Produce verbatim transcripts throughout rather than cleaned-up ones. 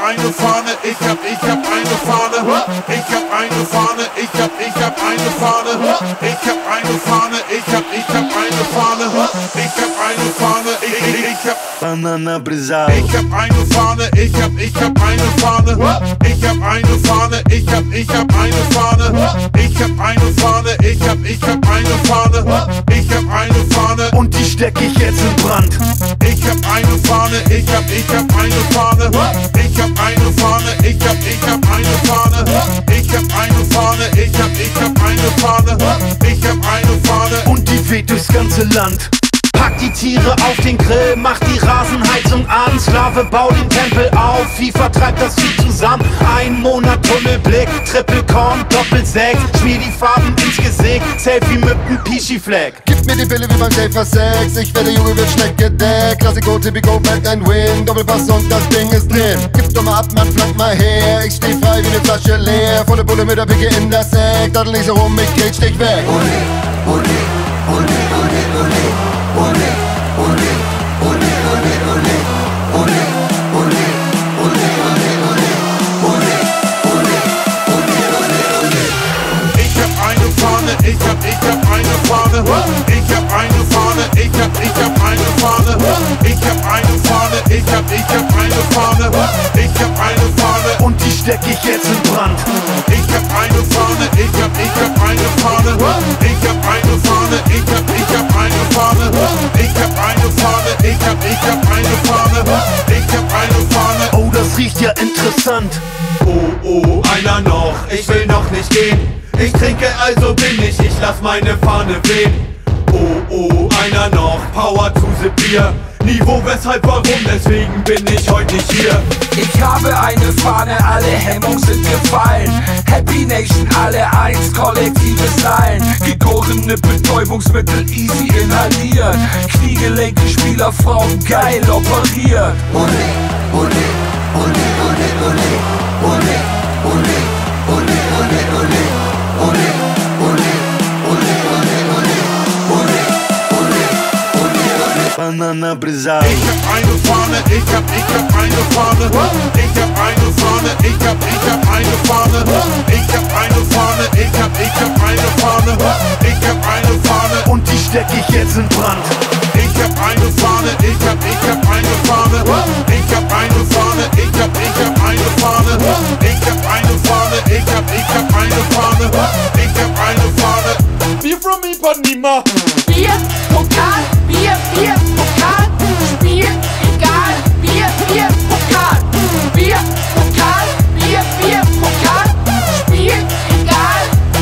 eine Fahne, ich hab, ich hab eine Fahne. Ich hab eine Fahne, ich hab, ich hab eine Fahne. Ich hab eine Fahne, ich hab, ich hab eine Fahne. Ich hab eine Fahne, ich, ich, ich hab Banana Brizal. Ich hab eine Fahne, ich hab, ich hab eine Fahne. Ich hab eine Fahne, ich hab, ich hab eine Fahne. Ich hab eine Fahne, ich hab, ich hab eine Fahne. Ich hab eine Fahne Und die steck ich jetzt in Brand. Ich hab eine Fahne, ich hab, ich hab eine Fahne. Ich hab eine Fahne, ich hab, ich hab eine Fahne. Ich hab eine Fahne, ich hab, ich hab eine Fahne. Ich hab eine Fahne Und die weht durchs ganze Land. Pack die Tiere auf den Grill, mach die Rasenheizung an. Sklave, bau den Tempel auf, FIFA treibt das Vieh zusammen. Ein Monat Tunnelblick, Triple Korn, Doppelsechs. Schmier die Farben ins Gesicht, Selfie mit nem Pichi-Fleck. Gib mir die Pille wie beim Schäfer sechs. Ich werde Junge, wird schlecht gedeckt. Klassiko, Typico, Back and Win. Doppelpass und das Ding ist drin. Gib doch mal ab, Mann, flank mal her. Ich steh frei wie ne Flasche leer. Volle Bulle mit der Picke in das Eck. Daddel nicht so rum, ich grätsch dich weg. Ole, ole, ole, ole, ole. Ole, ole, ole, ole, ole. Ole, ole, ole, ole, ole. Ole, ole, ole, ole, ole. Ich hab eine Fahne, ich hab, ich hab eine Fahne. Ich hab eine Fahne, ich hab, ich hab eine Fahne. Ich hab eine Fahne, ich hab, ich hab eine Fahne. Ich hab eine Fahne Und die steck ich jetzt in Brand. Ich hab eine Fahne, ich hab, ich hab eine Fahne. Ich hab eine Fahne, ich hab, ich hab eine Fahne. Ich hab eine Fahne, ich hab, ich hab eine Fahne. Ich hab eine Fahne. Oh, das riecht ja interessant. Oh, oh, einer noch, ich will noch nicht gehen. Ich trinke, also bin ich, ich lass meine Fahne wehen. Oh, oh, einer noch, Power to the Bier. Niveau, weshalb, warum, deswegen bin ich heute nicht hier. Ich habe eine Fahne, alle Hemmungen sind gefallen. Happy Nation, alle eins, kollektives Lallen. Gegorene Betäubungsmittel easy inhaliert. Kniegelenke, Spieler, Frauen geil operiert. Ole, ole, ole, ole, ole. Ole, ole, ole, ole, ole. Ole, ole, ole, ole, ole. Ole, ole, ole, ole. Banana Brizal. Ich hab eine Fahne, ich hab, ich hab eine Fahne. Ich hab eine Fahne, ich hab, ich hab eine Fahne. Ich hab eine Fahne, ich hab, ich hab eine Fahne. Ich hab eine Fahne Und die steck ich jetzt in Brand. Ich hab eine Fahne, ich hab, ich hab eine Fahne. Ich hab eine Fahne, ich hab, ich hab eine Fahne. Ich hab eine Fahne, ich hab, ich hab eine Fahne. Ich hab eine Fahne. Wir from Ipanema. Bier, Pokal, Bier, Bier, Pokal, Spiel, egal, Bier, Bier, Pokal, Bier, Pokal, Bier, Bier, Pokal, Spiel, egal,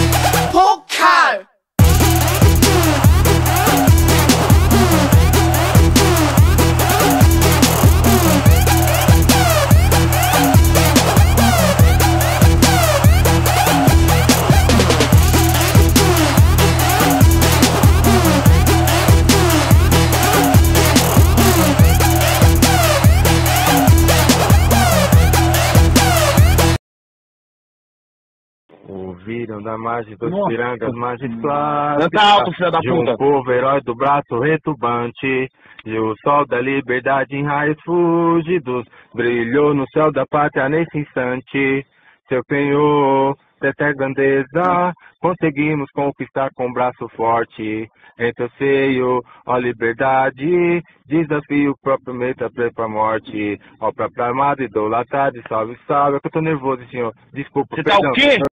Pokal. Ouviram da margem dos pirangas, margens Canta alto, filho da de um puta. povo herói do braço retumbante, e o sol da liberdade em raios fúlgidos brilhou no céu da pátria nesse instante. Seu penhor, dessa grandeza, conseguimos conquistar com braço forte. Em teu seio, ó liberdade, desafio o próprio meta pra morte. Ó própria amada, idolatrada, salve, salve. É que eu tô nervoso, senhor. Desculpa, Você tá perdão. o quê?